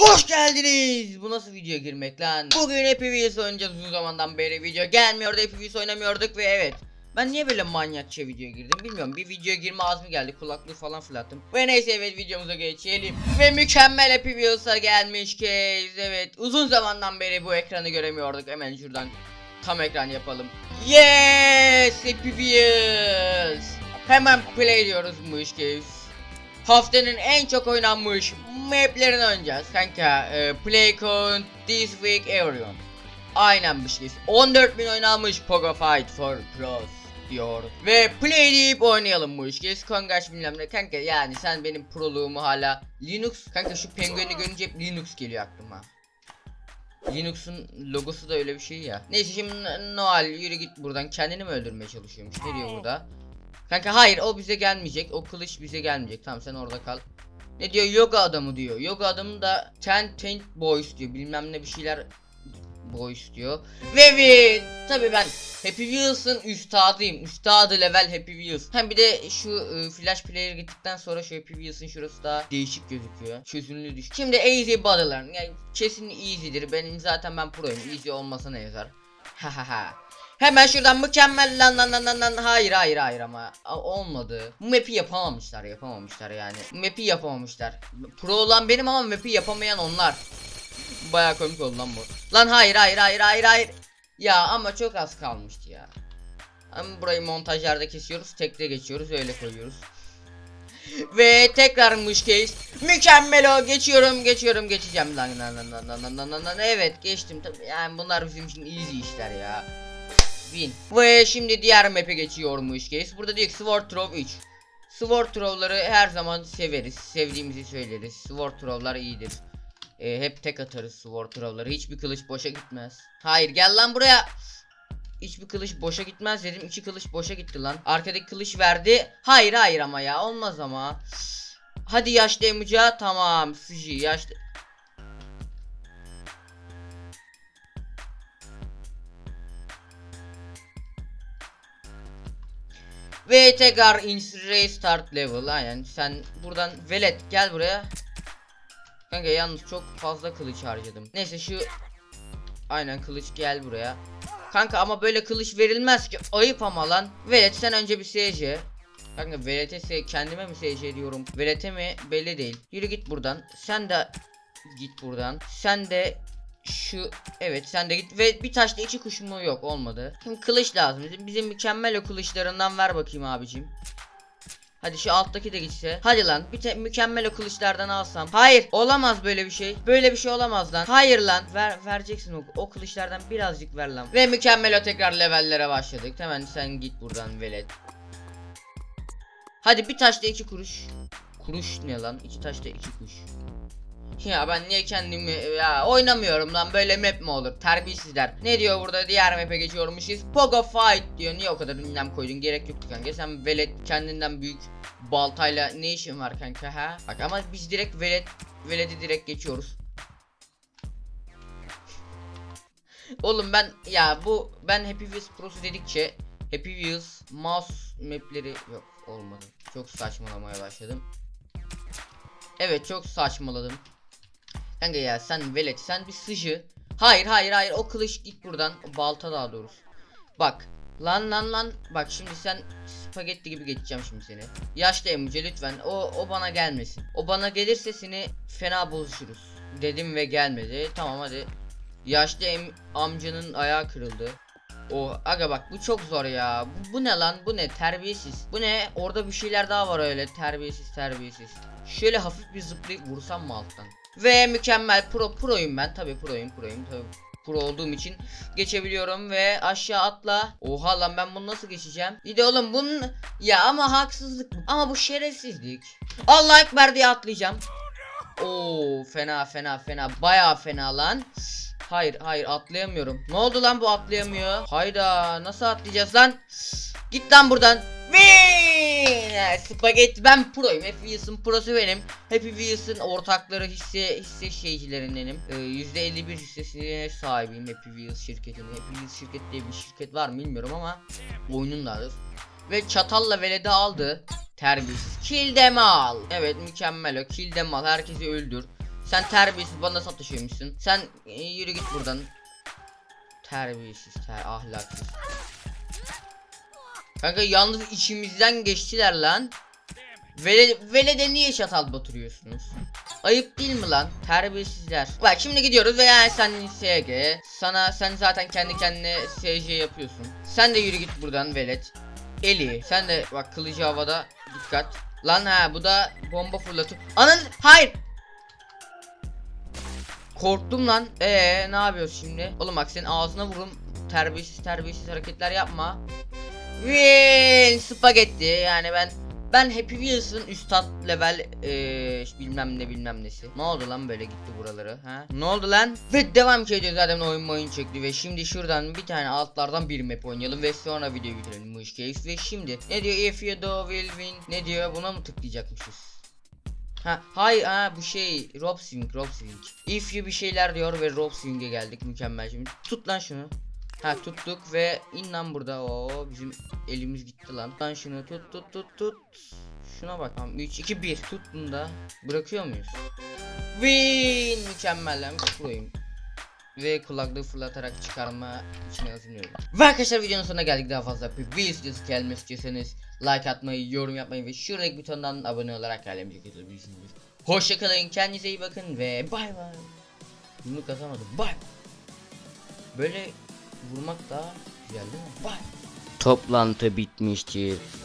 Hoş geldiniz. Bu nasıl video girmek lan? Bugün Happy Wheels oynayacağız. Uzun zamandan beri video gelmiyordu. Happy Wheels oynamıyorduk ve evet. Ben niye böyle manyakça video girdim bilmiyorum. Bir video girme azmi geldi. Kulaklığı falan fırlattım. Ve neyse evet videomuza geçelim. Ve mükemmel Happy Wheels'a gelmiş kez. Evet uzun zamandan beri bu ekranı göremiyorduk. Hemen şuradan tam ekran yapalım. Yes Happy Wheels. Hemen play diyoruz bu iş kez. Haftanın en çok oynanmış maplerini oynayacağız kanka. Play count this week everyone. Aynen bir şey. 14.000 oynanmış Pogo Fight for Pros diyor. Ve play deyip oynayalım bu işi. Kongaç bilmem ne kanka, yani sen benim proluğumu hala Linux kanka, şu pengueni görünce hep Linux geliyor aklıma. Linux'un logosu da öyle bir şey ya. Neyse şimdi Noel yürü git buradan, kendini mi öldürmeye çalışıyormuş, ne diyor burada? Kanka hayır, o bize gelmeyecek, o kılıç bize gelmeyecek, tamam sen orada kal. Ne diyor, yoga adamı diyor, yoga adamı da Ten Boys diyor, bilmem ne bir şeyler Boys diyor. Ve evet tabi ben Happy Wheels'ın üstadı level Happy Wheels. Hem bir de şu flash player gittikten sonra şu Happy Wheels'ın şurası daha değişik gözüküyor, çözünürlüğü düşük. Şimdi easy body'ların, yani kesin easy'dir, benim zaten ben proyum, easy olmasa ne yazar. Hahaha. Hemen şuradan mükemmel lan hayır ama olmadı. Bu map'i yapamamışlar yani. Map'i yapamamışlar. Pro olan benim ama map'i yapamayan onlar. Baya komik oldu lan bu. Lan hayır. Ya ama çok az kalmıştı ya. Ama burayı montajlarda kesiyoruz, tekte geçiyoruz, öyle koyuyoruz. Ve tekrarmış case. Mükemmel o, geçeceğim lan. Evet geçtim tabii, yani bunlar bizim için easy işler ya. Win. Ve şimdi diğer map'e geçiyormuş case. Burada diyor ki Sword Throw 3. Sword Throw'ları her zaman severiz, sevdiğimizi söyleriz. Sword Throw'lar iyidir. Hep tek atarız Sword Throw'ları, hiçbir kılıç boşa gitmez. Hayır gel lan buraya. Hiçbir kılıç boşa gitmez dedim, 2 kılıç boşa gitti lan. Arkadaki kılıç verdi. Hayır ama ya, olmaz ama. Hadi yaşlı emuca, tamam sıcı yaşlı. Ve tekrar restart level. Aynen sen buradan velet gel buraya. Kanka yalnız çok fazla kılıç harcadım. Neyse şu aynen kılıç gel buraya. Kanka ama böyle kılıç verilmez ki, ayıp ama lan. Velet sen önce bir SC. Kanka velete kendime mi SC diyorum, velete mi belli değil. Yürü git buradan, sen de git buradan, sen de şu, evet sen de git. Ve bir taşla 2 kuş mu, yok olmadı. Şimdi kılıç lazım bizim mükemmel o kılıçlarından ver bakayım abicim. Hadi şu alttaki de gitse. Hadi lan mükemmel o kılıçlardan alsam. Hayır olamaz böyle bir şey. Böyle bir şey olamaz lan. Hayır lan vereceksin o kılıçlardan birazcık ver lan. Ve mükemmel o tekrar levellere başladık. Hemen sen git buradan velet. Hadi bir taşla 2 kuruş. Kuruş ne lan? 2 taşla 2 kuş. Ya ben niye kendimi ya oynamıyorum lan, böyle map mi olur, terbiyesizler. Ne diyor burada, diğer map'e geçiyormuşuz. Pogo Fight diyor, niye o kadar ünlem koydun, gerek yoktu kanka, sen velet kendinden büyük baltayla ne işin var kanka ha. Bak ama biz direkt veledi direkt geçiyoruz. Oğlum ben Happy Wheels Pro'su dedikçe Happy Wheels mouse mapleri yok, olmadı. Çok saçmalamaya başladım. Evet çok saçmaladım. Kanka ya sen velet, sen bir sıcı. Hayır o kılıç git buradan, o balta daha doğrusu. Bak lan bak şimdi sen spagetti gibi geçeceğim şimdi seni. Yaşlı emoji lütfen o bana gelmesin. O bana gelirse seni fena bozuşuruz dedim ve gelmedi. Tamam hadi. Yaşlı amcanın ayağı kırıldı. Aga bak bu çok zor ya. Bu ne lan, bu ne terbiyesiz. Bu ne, orada bir şeyler daha var öyle terbiyesiz. Şöyle hafif bir zıplayıp vursam mı alttan? Ve mükemmel proyum ben, tabi proyum tabi pro olduğum için geçebiliyorum ve aşağı atla. Oha lan ben bunu nasıl geçeceğim? Bir de oğlum bunun ya, ama haksızlık ama bu şerefsizlik. Allah ekber diye atlayacağım. Oo fena bayağı fena lan. Hayır atlayamıyorum. Ne oldu lan, bu atlayamıyor. Hayda, nasıl atlayacağız lan? Git lan buradan. Spagetti, ben proyum. Happy Wheels'ın prosu benim. Happy Wheels'ın ortakları hisse şeycilerindenim. %51 hissesine sahibiyim Happy Wheels şirketinin. Happy Wheels şirket diye bir şirket var mı bilmiyorum ama oyunundadır. Ve çatalla veledi aldı. Terbiyesiz. Kill them all. Evet mükemmel o. Kill them all. Herkesi öldür. Sen terbiyesiz bana sataşıyormuşsun. Sen yürü git buradan. Terbiyesiz, ahlaksız. Kanka yalnız içimizden geçtiler lan. Velede niye çatal batırıyorsunuz? Ayıp değil mi lan? Terbiyesizler. Bak şimdi gidiyoruz ve yani sen SG. Sen zaten kendi kendine SG yapıyorsun. Sen de yürü git buradan velet. Eli sen de bak, kılıcı havada, dikkat. Lan bu da bomba fırlatıyor. Hayır. Korktum lan. Ne yapıyoruz şimdi? Oğlum bak, senin ağzına vururum. Terbiyesiz hareketler yapma. Spagetti yani ben Happy Wheels'ın üstad level bilmem nesi. Ne oldu lan, böyle gitti buraları ha? Ne oldu lan? Ve devam ediyoruz, zaten oyun çekti ve şimdi şuradan bir tane altlardan bir map oynayalım ve sonra videoyu bitirelim bu işkeyiz. Ve şimdi ne diyor, if you do will win, ne diyor, buna mı tıklayacakmışız? Hayır, bu şey Rob Swing. If you bir şeyler diyor ve Rob Swing'e geldik, mükemmel. Şimdi tut lan şunu. Tuttuk ve in lan burada. Oo, bizim elimiz gitti lan. Lan şunu tut. Şuna bak. Tamam, 3 2 1 tut bunu da. Bırakıyor muyuz? Win, mükemmel lan, proyum. Ve kulaklığı fırlatarak çıkarma içine hazırlıyorum. Ve arkadaşlar, videonun sonuna geldik. Daha fazla videosu gelmesi istiyorsanız like atmayı, yorum yapmayı ve şuradaki butondan abone olarak ailemize katılabilirsiniz. Hoşçakalın, kendinize iyi bakın ve bay bay. Bunu kazanmadım, bay. Böyle vurmak daha güzel değil mi? Bay. Toplantı bitmiştir.